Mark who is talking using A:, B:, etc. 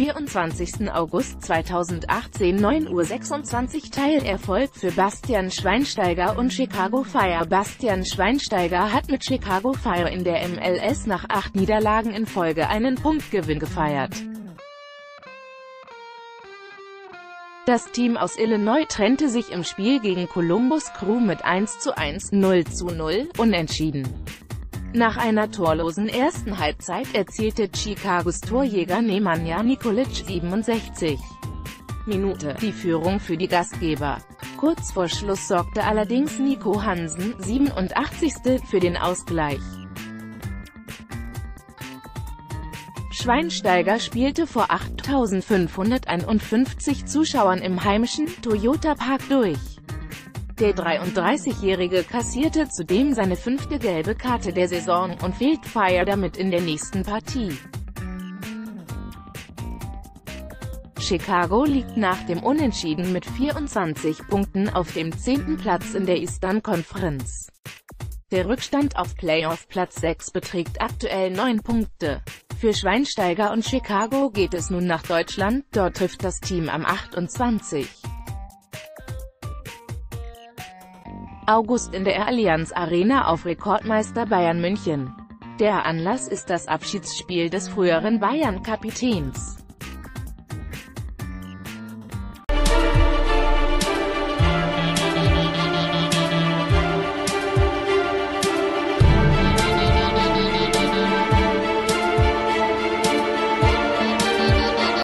A: 24. August 2018 9:26 Uhr Teilerfolg für Bastian Schweinsteiger und Chicago Fire. Bastian Schweinsteiger hat mit Chicago Fire in der MLS nach 8 Niederlagen in Folge einen Punktgewinn gefeiert. Das Team aus Illinois trennte sich im Spiel gegen Columbus Crew mit 1:1, 0:0, unentschieden. Nach einer torlosen ersten Halbzeit erzielte Chicagos Torjäger Nemanja Nikolic 67 Minute die Führung für die Gastgeber. Kurz vor Schluss sorgte allerdings Nico Hansen 87. für den Ausgleich. Schweinsteiger spielte vor 8.551 Zuschauern im heimischen Toyota Park durch. Der 33-Jährige kassierte zudem seine 5. gelbe Karte der Saison und fehlt Fire damit in der nächsten Partie. Chicago liegt nach dem Unentschieden mit 24 Punkten auf dem 10. Platz in der Eastern Conference. Der Rückstand auf Playoff-Platz 6 beträgt aktuell 9 Punkte. Für Schweinsteiger und Chicago geht es nun nach Deutschland, dort trifft das Team am 28. August in der Allianz Arena auf Rekordmeister Bayern München. Der Anlass ist das Abschiedsspiel des früheren Bayern-Kapitäns.